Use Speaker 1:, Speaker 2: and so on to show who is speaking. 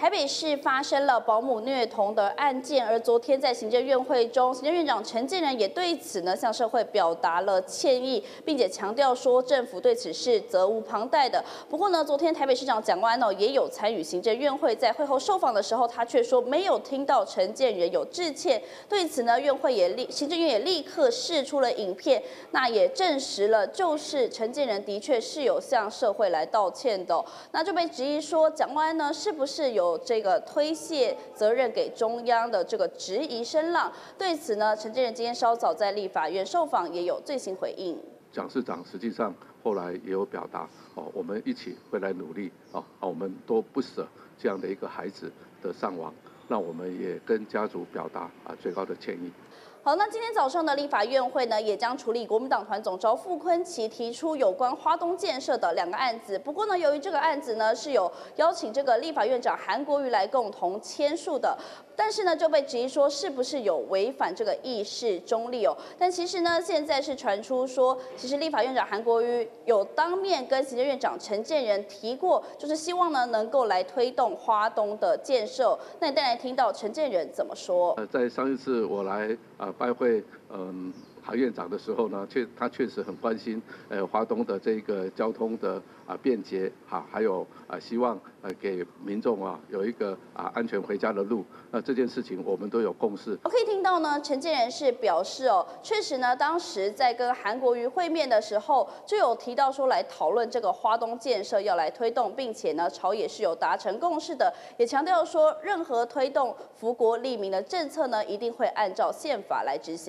Speaker 1: 台北市发生了保姆虐童的案件，而昨天在行政院会中，行政院长陈建仁也对此呢向社会表达了歉意，并且强调说政府对此事责无旁贷的。不过呢，昨天台北市长蒋万安也有参与行政院会，在会后受访的时候，他却说没有听到陈建仁有致歉。对此呢，行政院也立刻释出了影片，那也证实了，就是陈建仁的确是有向社会来道歉的。那就被质疑说，蒋万安呢是不是有这个推卸责任给中央的这个质疑声浪？对此呢，陈建仁今天稍早在立法院受访也有最新回应。
Speaker 2: 蒋市长实际上后来也有表达我们一起会来努力我们都不舍这样的一个孩子的伤亡，那我们也跟家族表达最高的歉意。
Speaker 1: 好，那今天早上的立法院会呢，也将处理国民党团总召傅昆萁提出有关花东建设的2个案子。不过呢，由于这个案子呢是有邀请这个立法院长韩国瑜来共同签署的，但是呢就被质疑说是不是有违反这个议事中立哦？但其实呢，现在是传出说，其实立法院长韩国瑜有当面跟行政院长陈建仁提过，就是希望呢能够来推动花东的建设。那你再来听到陈建仁怎么说？
Speaker 2: 在上一次我来拜会韩院长的时候呢，他确实很关心花东的这个交通的便捷还有希望给民众有一个安全回家的路。那这件事情我们都有共识。
Speaker 1: 我可以听到呢，陈建仁是表示确实呢，当时在跟韩国瑜会面的时候，就有提到说来讨论这个花东建设要来推动，并且呢，朝野是有达成共识的，也强调说任何推动福国利民的政策呢，一定会按照宪法来执行。